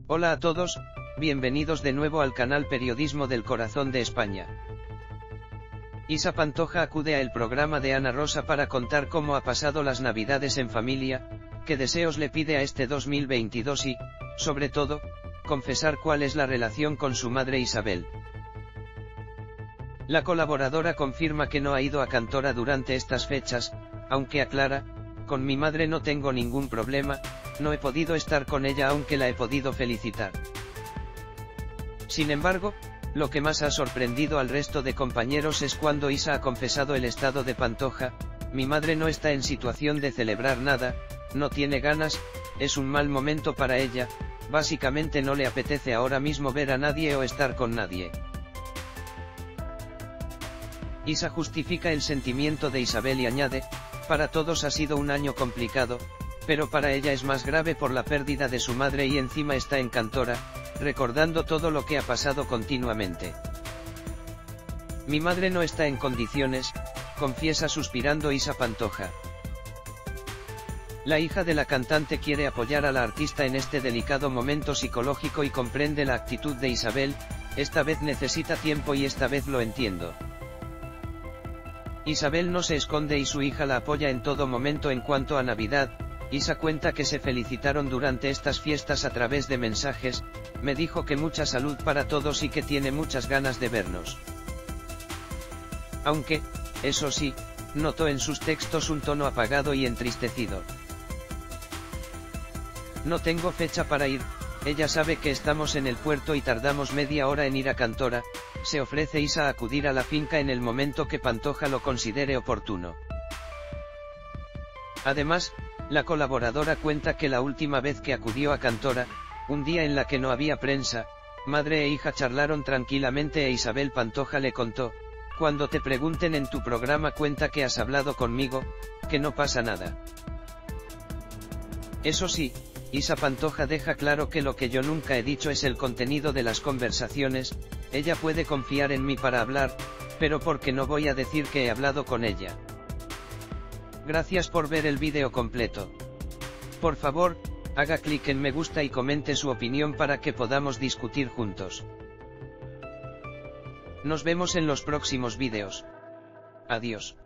Hola a todos, bienvenidos de nuevo al canal Periodismo del Corazón de España. Isa Pantoja acude a el programa de Ana Rosa para contar cómo ha pasado las Navidades en familia, qué deseos le pide a este 2022 y, sobre todo, confesar cuál es la relación con su madre Isabel. La colaboradora confirma que no ha ido a Cantora durante estas fechas, aunque aclara: con mi madre no tengo ningún problema, no he podido estar con ella aunque la he podido felicitar. Sin embargo, lo que más ha sorprendido al resto de compañeros es cuando Isa ha confesado el estado de Pantoja: mi madre no está en situación de celebrar nada, no tiene ganas, es un mal momento para ella, básicamente no le apetece ahora mismo ver a nadie o estar con nadie. Isa justifica el sentimiento de Isabel y añade: para todos ha sido un año complicado, pero para ella es más grave por la pérdida de su madre y encima está en Cantora, recordando todo lo que ha pasado continuamente. Mi madre no está en condiciones, confiesa suspirando Isa Pantoja. La hija de la cantante quiere apoyar a la artista en este delicado momento psicológico y comprende la actitud de Isabel: esta vez necesita tiempo y esta vez lo entiendo. Isabel no se esconde y su hija la apoya en todo momento. En cuanto a Navidad, Isa cuenta que se felicitaron durante estas fiestas a través de mensajes: me dijo que mucha salud para todos y que tiene muchas ganas de vernos. Aunque, eso sí, notó en sus textos un tono apagado y entristecido. No tengo fecha para ir, ella sabe que estamos en el puerto y tardamos media hora en ir a Cantora. Se ofrece Isa a acudir a la finca en el momento que Pantoja lo considere oportuno. Además, la colaboradora cuenta que la última vez que acudió a Cantora, un día en la que no había prensa, madre e hija charlaron tranquilamente e Isabel Pantoja le contó: cuando te pregunten en tu programa cuenta que has hablado conmigo, que no pasa nada. Eso sí, Isa Pantoja deja claro que lo que yo nunca he dicho es el contenido de las conversaciones: ella puede confiar en mí para hablar, pero porque no voy a decir que he hablado con ella. Gracias por ver el vídeo completo. Por favor, haga clic en me gusta y comente su opinión para que podamos discutir juntos. Nos vemos en los próximos vídeos. Adiós.